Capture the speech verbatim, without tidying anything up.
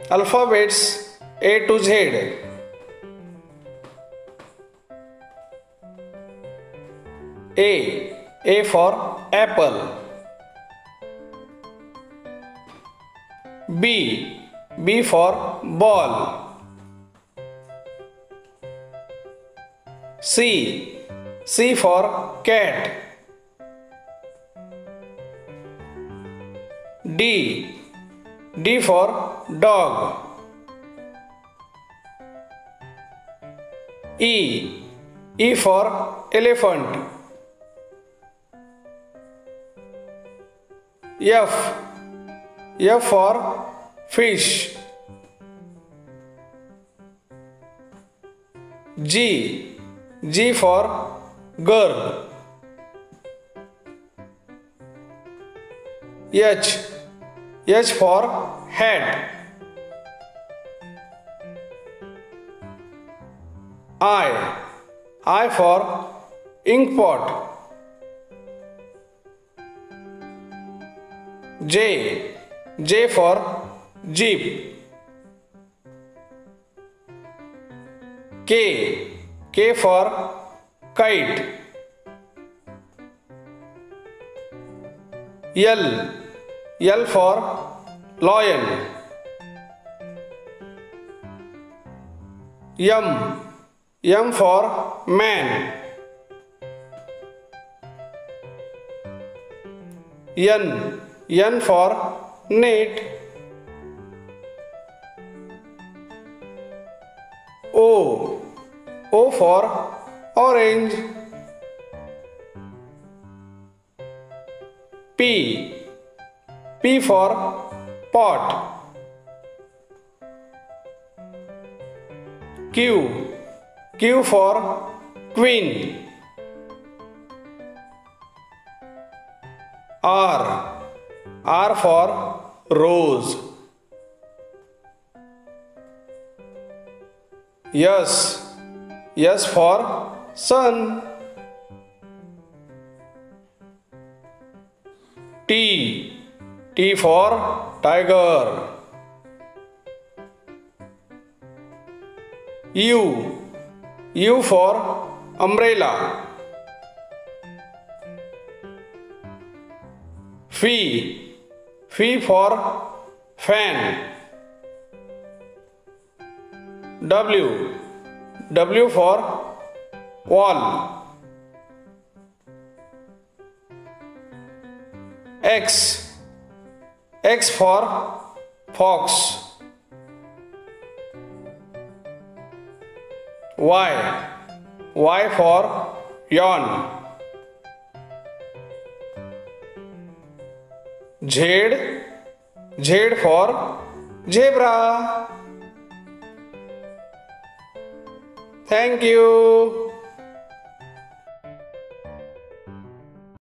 Alphabets A to Z. A. A for apple. B. B for ball. C. C for cat. D. D for dog. E. E for elephant. F. F for fish. G. G for girl. H. H for hat. I. I for ink pot. J. J for jeep. K. K for kite. L. L for lion. M. M for man. N. N for net. O. O for orange. P. P for pot. Q. Q for queen. R. R for rose. S. S for sun. T. T for tiger. U. U for umbrella. Phi. Phi for fan. W. W for wall. X. X for fox. Y. Y for yawn. Z. Z for zebra. Thank you.